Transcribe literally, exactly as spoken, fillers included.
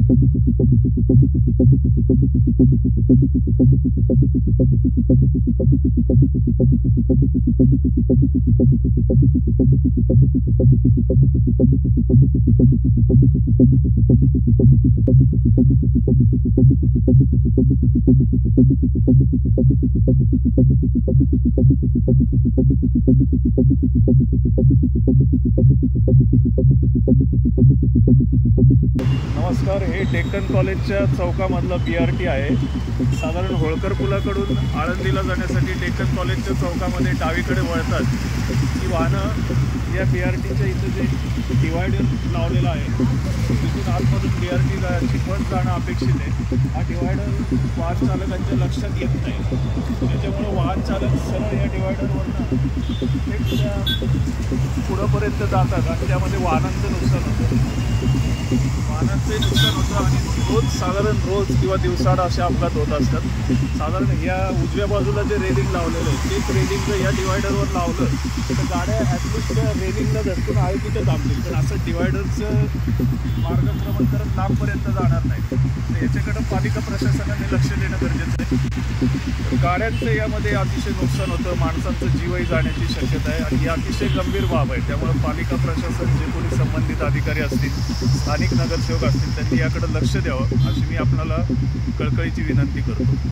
नमस्कार, हे डेक्कन कॉलेजच्या चौकामधलं बी आर टी आहे. साधारण होळकर पुलाकडून आळंदीला जाण्यासाठी डेक्कन कॉलेजच्या चौकामध्ये डावीकडे वळतात ही वाहनं या बी आर टीच्या इथं जे डिवायडर लावलेला आहे तिथून आतमधून बी आर टीची बस जाणं अपेक्षित आहे. हा डिवायडर वाहन चालकांच्या लक्षात येत नाही, त्याच्यामुळं वाहन चालक सरळ या डिवायडरवरनं थेट त्या पुढंपर्यंत जातात आणि त्यामध्ये वाहनांचं नुकसान होतं वाहनांचे नुकसान होतं आणि रोज साधारण रोज किंवा दिवसाआड असे अपघात होत असतात. साधारण या उजव्या बाजूला जे रेलिंग लावलेलं आहे तेच रेलिंग जर या डिवायडरवर लावलं तर गाड्या ॲटलिस्ट त्या रेलिंगला धरतून आहे तिथं थांबतील, पण असं डिवायडरचं मार्गक्रमण करत लांबपर्यंत जाणार नाही. तर याच्याकडं पालिका प्रशासनाने लक्ष देणं गरजेचं आहे. गाड्यांचं यामध्ये अतिशय नुकसान होतं, माणसांचं जीवही जाण्याची शक्यता आहे आणि ही अतिशय गंभीर बाब आहे. त्यामुळे पालिका प्रशासन जे कोणी संबंधित अधिकारी असतील, स्थानिक नगरसेवक असतील, त्यांनी याकडे लक्ष द्यावं अशी मी आपणाला कळकळीची विनंती करतो.